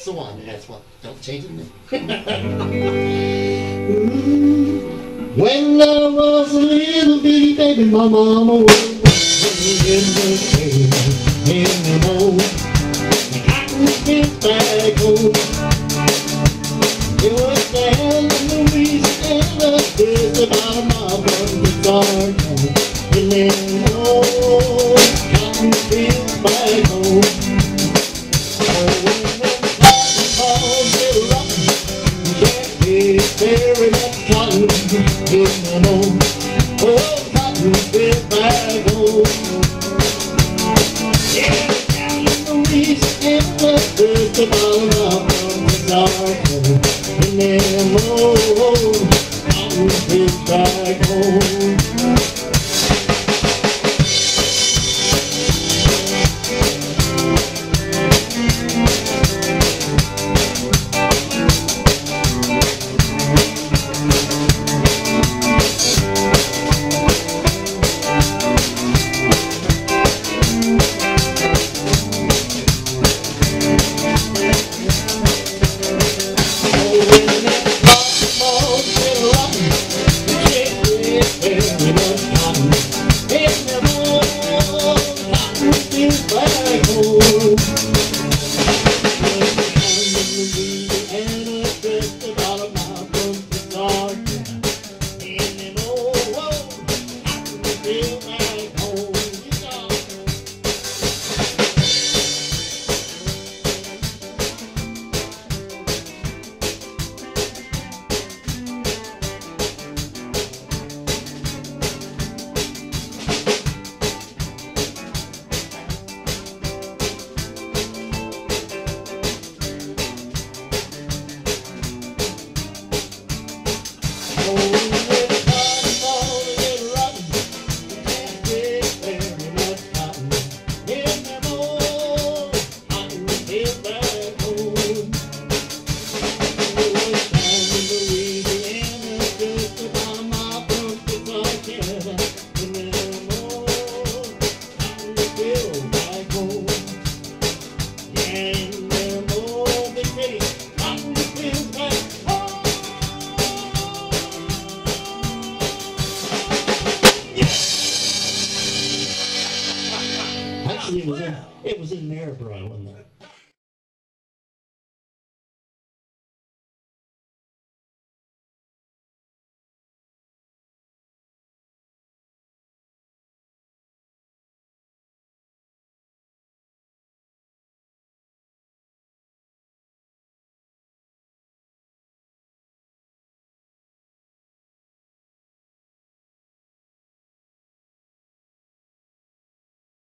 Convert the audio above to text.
the one. That's what. Don't change it. When I was a little bitty baby, my mama wasn't in the game anymore. I couldn't get back home. It was down in Louisiana, just about my brother's garden. And then, oh, cotton fields back home. Oh, when them cotton balls get rotten, you can't get very much cotton anymore. Oh, cotton fields back home. Yeah, down in Louisiana, just about my brother's garden. And then, oh, cotton fields back home. It was in there, bro, wasn't it?